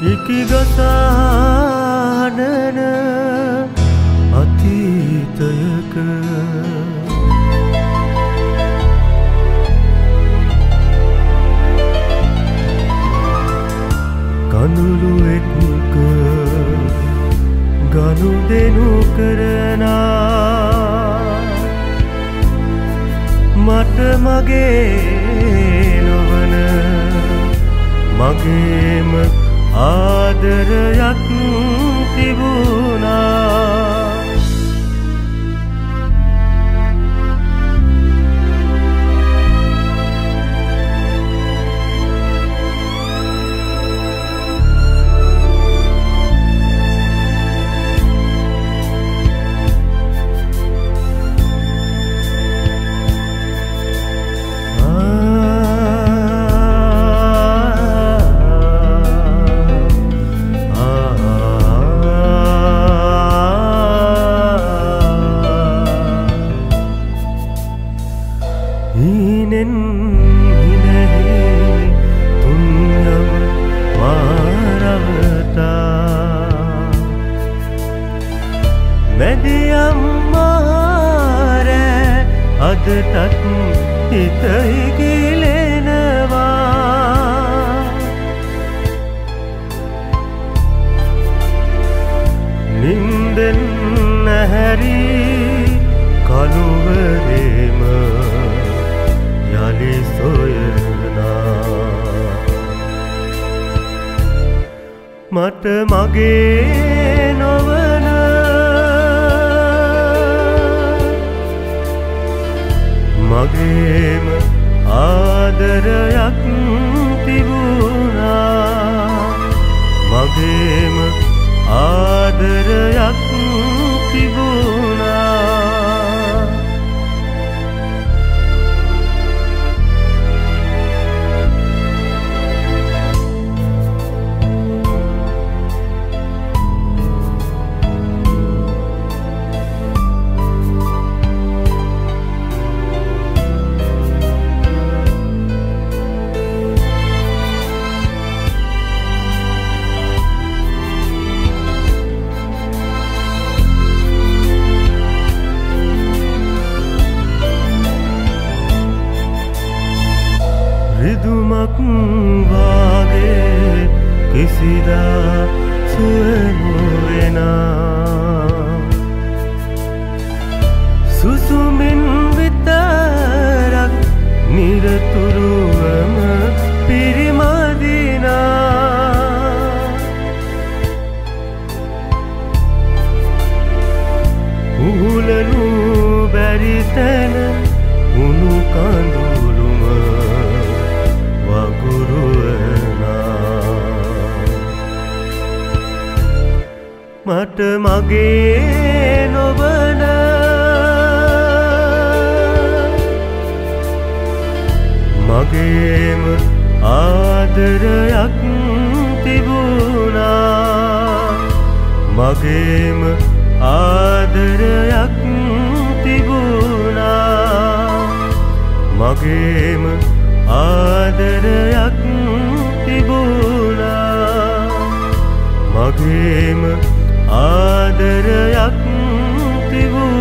Iki Gasa Hadana අතීතයක කඳුළු එක්ක ගනුදෙනු කරනා මට මගේ නොවන මගේම ආදරයක් තිබුණා Hinen hinehi tunyam maravata Mediyam mahare adatat hitai gilenawa Ninden nahari kaluvarema යලි සොයනා මට මගේ නොවන මගේම ආදරයක් තිබුණා මගේම ආදරයක් තිබුණා රිදුමක් වාගේ කිසිදා සුවනොවෙනා සුසුමින් විතරක් නිරතුරුවම පිරිමදිනා උහුලනු බැරි තැන උණු කඳුළුම මට මගේ නොවන මගේම ආදරයක් තිබුණා මගේම ආදරයක් තිබුණා මගේම ආදරයක් තිබුණා මගේම ආදරයක් තිබුණා